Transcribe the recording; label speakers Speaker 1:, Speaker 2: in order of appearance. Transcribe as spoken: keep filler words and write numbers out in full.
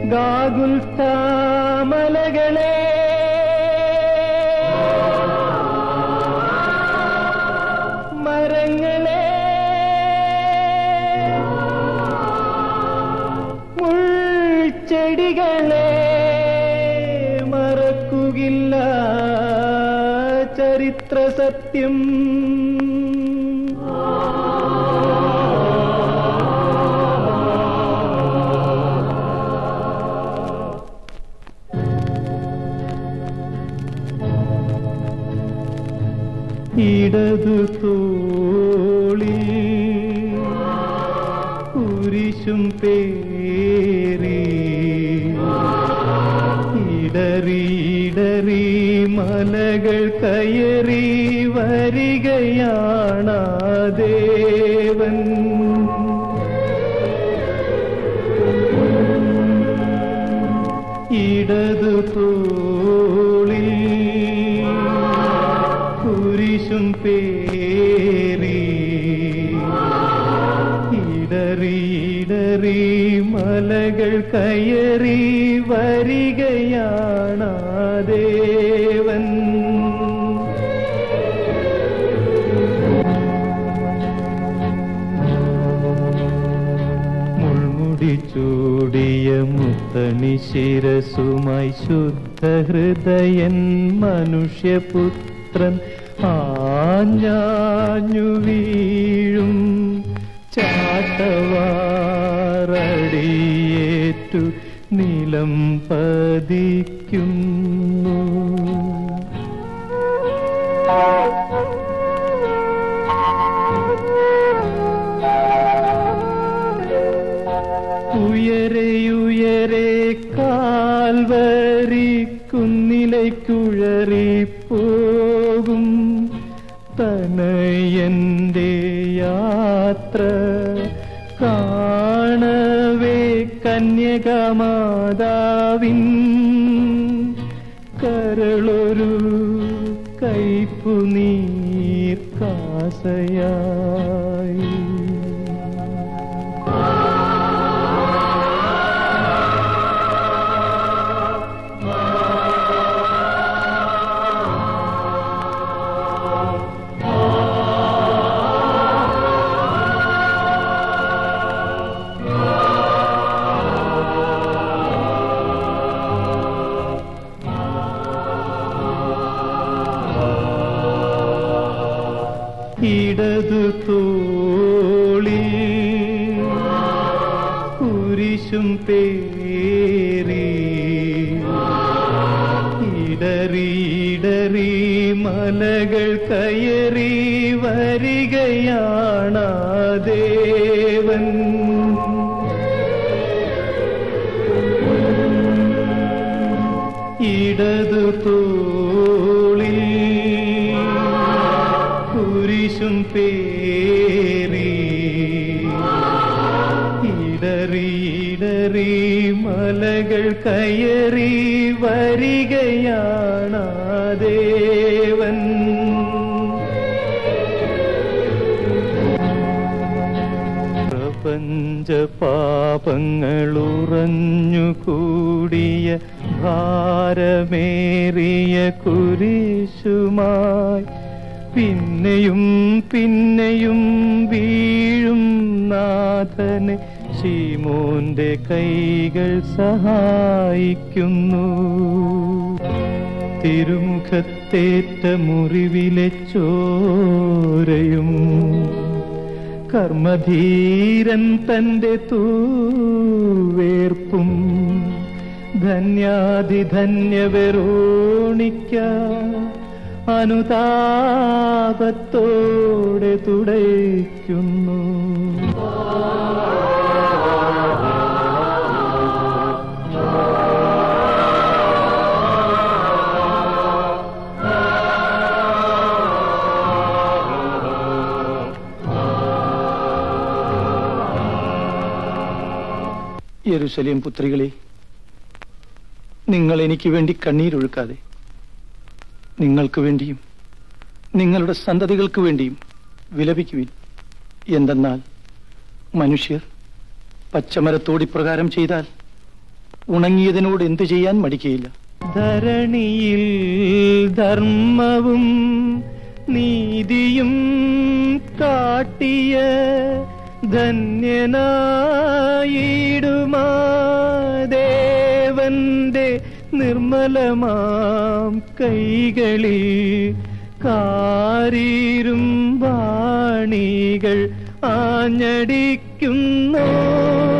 Speaker 1: ഗാഗുൽത്താ മലകളെ മരങ്ങളെ മുൾച്ചെടികളെ മറക്കുകില്ല ചരിത്ര സത്യം. ഇടതു തോളിൽ കുരിശും പേറി ഇടറിയിടറി മലകൾ കയറി വരികയാണാ ദേവൻ. ഇടതു തോളിൽ കുരിശും പേറി ഇടറിയിടറി മലകൾ കയറി വരികയാണാ ദേവൻ. മുൾമുടി ചൂടിയ മുത്തണി ശിരസുമായി ശുദ്ധഹൃദയൻ മനുഷ്യപുത്രൻ ആഞ്ഞാഞ്ഞു വീഴും ചാട്ടവാറടിയേറ്റു നിലം പതിക്കുന്നു. ഉയരെയുയരെ കാൽവരി കുന്നിലേക്കുഴറിപ്പോകും തനയന്റെ യാത്ര കാണവേ കന്യകമാതാവിൻ കരളൊരു കൈപ്പു നീർ കാസയായി. ഇടതു തോളിൽ കുരിശും പേറി ഇടറിയിടറി മലകൾ കയറി വരികയാണാ ദേവൻ. ഇടതു തോളിൽ കുരിശും പേറി ഇടറിയിടറി മലകൾ കയറി വരികയാണാ ദേവൻ. പ്രപഞ്ച പാപങ്ങളുറഞ്ഞുകൂടിയ ഭാരമേറിയ കുരിശുമായി പിന്നെയും പിന്നെയും വീഴും നാഥനെ ശീമോന്റെ കൈകൾ സഹായിക്കുന്നു. തിരുമുഖത്തേറ്റ മുറിവിലെ ചോരയും കർമ്മധീരൻ തന്റെ തൂവേർപ്പും ധന്യാധിധന്യ വെറോണിക്ക അനുതാപത്തോടെ തുടയ്ക്കുന്നു. യെരുശലേം പുത്രികളെ, നിങ്ങൾ എനിക്ക് വേണ്ടി കണ്ണീരൊഴുക്കാതെ നിങ്ങൾക്ക് വേണ്ടിയും നിങ്ങളുടെ സന്തതികൾക്ക് വേണ്ടിയും വിലപിക്കുവിൻ. എന്തെന്നാൽ മനുഷ്യർ പച്ചമരത്തോട് ഇപ്രകാരം ചെയ്താൽ ഉണങ്ങിയതിനോട് എന്തു ചെയ്യാൻ മടിക്കയില്ല.
Speaker 2: ധരണിയിൽ ധർമ്മവും നീതിയും കാട്ടിയ ധന്യനായിടുമാ ദേവന്റെ നിർമ്മലമാം കൈകളിൽ കാരീരും വാണികൾ ആഞ്ഞടിക്കുന്നോ.